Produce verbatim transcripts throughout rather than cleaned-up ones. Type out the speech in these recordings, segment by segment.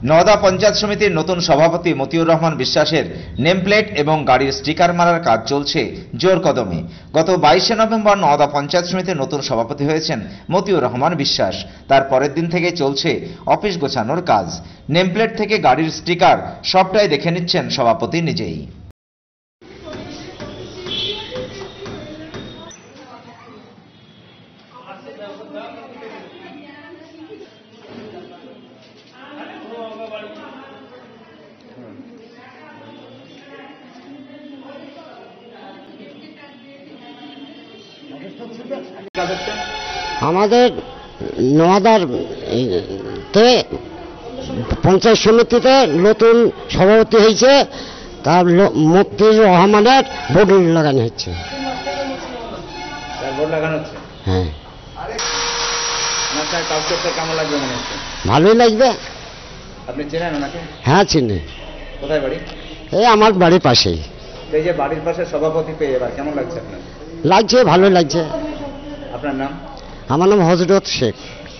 নওদা পঞ্চায়েত সমিতির নতুন সভাপতি মতিউর রহমান বিশ্বাসের নেমপ্লেট এবং গাড়ির স্টিকার মারার কাজ চলছে জোর কদমে। গত বাইশে নভেম্বর নওদা পঞ্চায়েত সমিতির নতুন সভাপতি হয়েছেন মতিউর রহমান বিশ্বাস। তার পরের দিন থেকে চলছে অফিস গোছানোর কাজ। নেমপ্লেট থেকে গাড়ির স্টিকার সবটাই দেখে নিচ্ছেন সভাপতি নিজেই। আমাদের নওদার পঞ্চায়েত সমিতিতে নতুন সভাপতি হয়েছে, তার মতিউর রহমানের বোর্ড লাগানো হচ্ছে। হ্যাঁ, ভালোই লাগবে। আপনি চেনেন ওনাকে? হ্যাঁ চিনি। কোথায় বাড়ি? এই আমার বাড়ির পাশেই। এই যে বাড়ির পাশে সভাপতি পেয়ে এবার কেমন লাগছে আপনার? লাগছে, ভালো লাগছে। আপনার নাম? আমার নাম হযরত শেখ।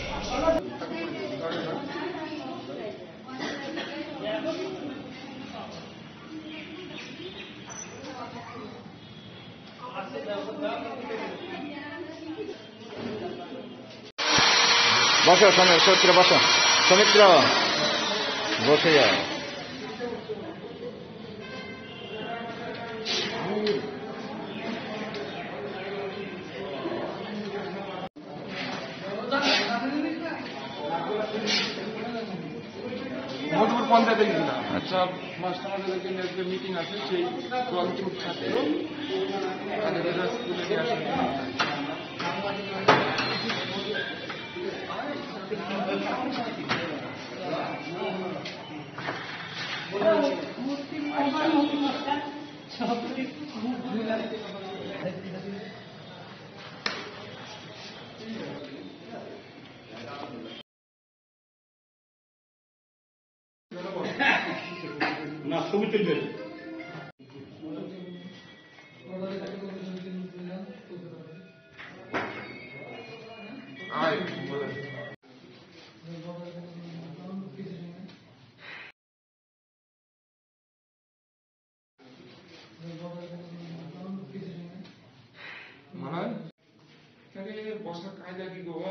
বসো সমিত্র, বসো সমিত্র, বসে যাও। মধুপুর পঞ্চায়েতে গেছিলাম। আচ্ছা, মাস্টারদের জন্য একটা মিটিং আছে, সেই অন্তিম ছাত্র তাদের স্কুলে নিয়ে আসেন। না ছবি তুলবে। মানে বসার কায়দা কি গো?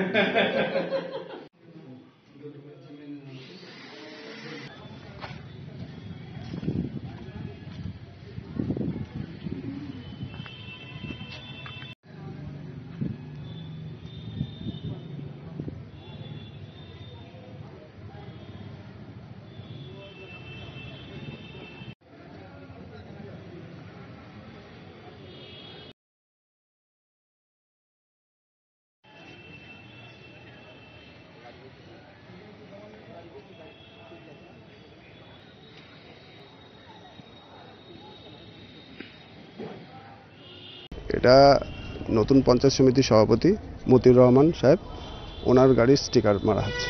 এটা নতুন পঞ্চায়েত সমিতির সভাপতি মতিউর রহমান সাহেব, ওনার গাড়ির স্টিকার মারা হচ্ছে।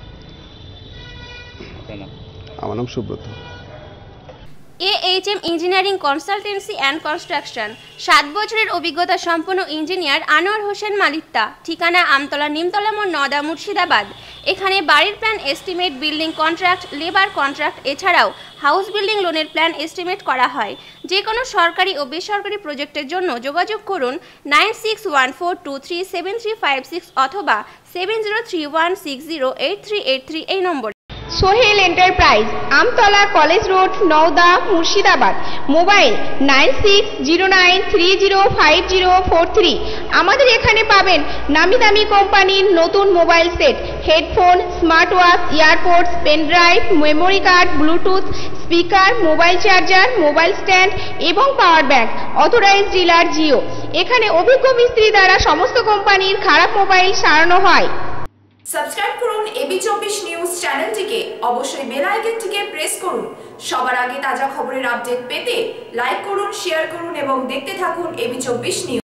আমার নাম Subrata. A H M engineering consultancy and construction, সাত বছরের অভিজ্ঞতা সম্পন্ন ইঞ্জিনিয়ার আনোয়ার হোসেন মালিত্তা, ঠিকানা আমতলা নিমতলা মোড়, নওদা, মুর্শিদাবাদ। এখানে বাড়ির plan estimate, building contract, labour contract এছাড়াও হাউস বিল্ডিং লোনের প্ল্যান এস্টিমেট করা হয়। যে কোনো সরকারি ও বেসরকারি প্রজেক্টের জন্য যোগাযোগ করুন nine six one four two three seven three five six অথবা seven zero three one six zero eight three eight three এই number. Sohel enterprise, Amtala college road, Nawda, Murshidabad. Mobile nine six zero nine three zero five zero four three. আমাদের এখানে পাবেন নামি দামি কোম্পানির নতুন mobile set, headphone, smart watch, earpods, pen drive, memory card, bluetooth speaker, mobile charger, mobile stand এবং power bank. Authorized dealer Jio. এখানে অভিজ্ঞ মিস্ত্রি দ্বারা সমস্ত কোম্পানির খারাপ মোবাইল সারানো হয়। সাবস্ক্রাইব করুন এবি চব্বিশ নিউজ চ্যানেলটিকে, অবশ্যই বেল আইকনটিকে প্রেস করুন। সবার আগে তাজা খবরের আপডেট পেতে লাইক করুন, শেয়ার করুন এবং দেখতে থাকুন এবি চব্বিশ নিউজ।